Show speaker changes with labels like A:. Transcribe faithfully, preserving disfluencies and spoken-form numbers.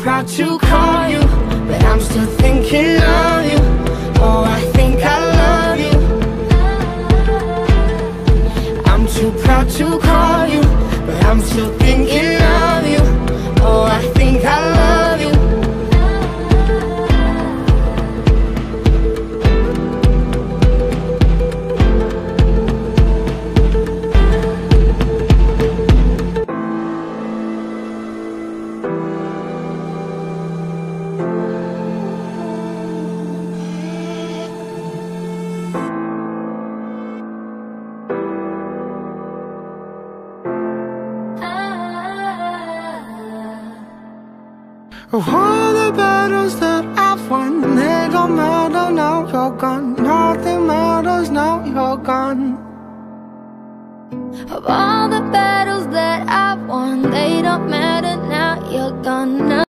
A: proud to call you, but I'm still thinking of you. Oh, I think I love you. I'm too proud to call you, but I'm still thinking of you. Oh, I think I love you.
B: Of all the battles that I've won, they don't matter now you're gone. Nothing matters now you're gone.
C: Of all the battles that I've won, they don't matter now you're gone.